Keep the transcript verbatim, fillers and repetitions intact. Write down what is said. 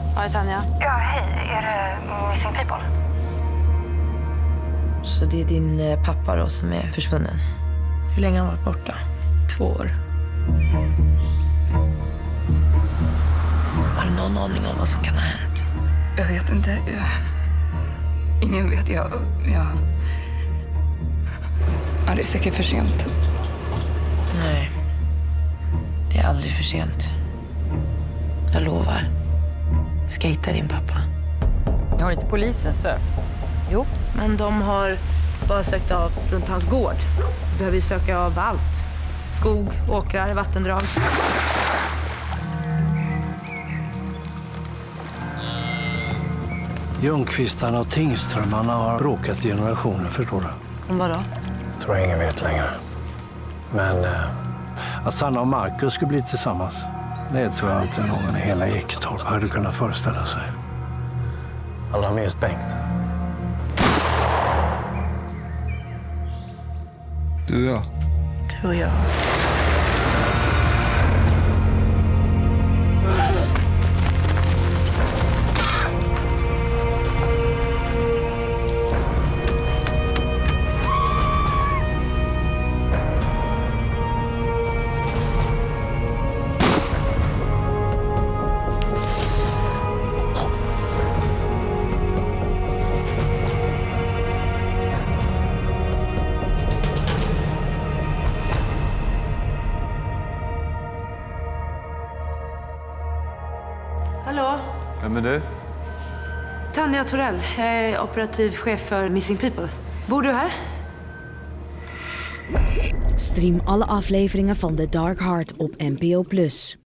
Ja, Tanja. Ja, hej. Är det Missing People? Så det är din eh, pappa då som är försvunnen. Hur länge har han varit borta? Två år. Har du någon aning om vad som kan ha hänt? Jag vet inte. Jag... Ingen vet. Jag... jag... Ja, det är säkert för sent. Nej. Det är aldrig för sent. Jag lovar. Jag ska hitta din pappa. Har inte polisen sökt? Jo, men de har bara sökt av runt hans gård. Vi behöver söka av allt. Skog, åkrar, vattendrag. Ljungqvistarna och Tingströmmarna har bråkat i generationer, förstår du? Om vad då? Jag tror ingen vet längre. Men eh, att Sanna och Marcus skulle bli tillsammans, det tror jag inte någon i hela Eketorp hade kunnat föreställa sig. Alla minst Bengt. Du och jag. Du och jag. Hallå? Vem är du? Tanja Torell. Jag är operativ chef för Missing People. Bor du här? Stream alle afleveringen van The Dark Heart op N P O plus.